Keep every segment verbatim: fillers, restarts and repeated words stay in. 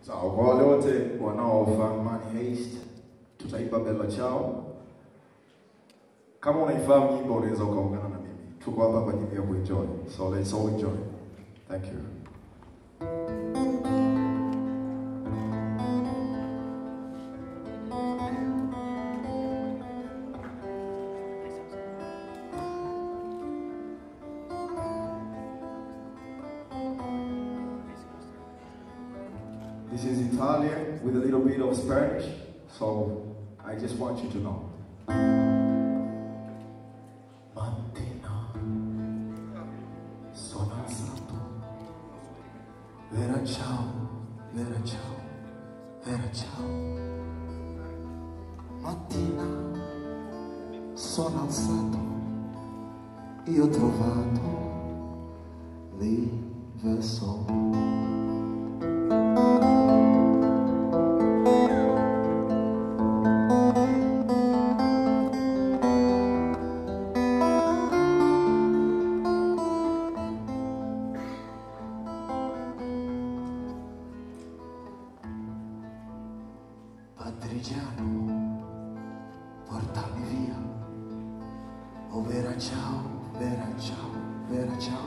Sawa, kwa wale wote wanaofahamu Money Heist, tutaimba Bella Ciao. Kama unaifahamu nyimbo unaweza ukaungana na mimi. Tuko hapa kwa ajili ya kuenjoy. So let's all enjoy. Thank you. This is Italian with a little bit of Spanish, so I just want you to know. Mattina sono alzato, vera ciao, vera ciao, vera ciao. Mattina sono alzato, io ho trovato l'inverso. Patrigiano, portami via. Oh vera ciao, vera ciao, vera ciao.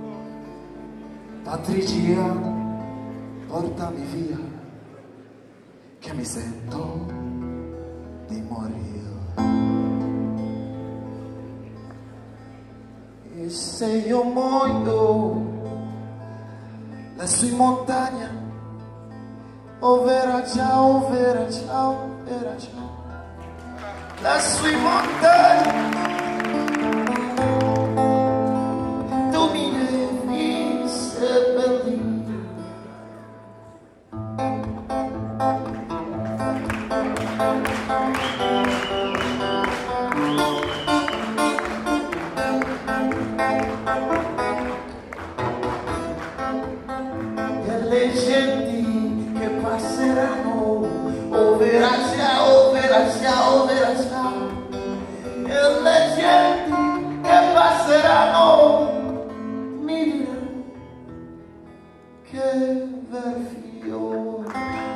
Patrigiano, portami via, che mi sento di morire. E se io muoio lassù in montagna, oh vera ciao, vera ciao, vera ciao, lassù in montagna, tu mi devi seppellire. E le genti che passeranno, oh vera ciao, vera ciao, vera ciao. E le genti che passeranno mi diranno che bel fiore.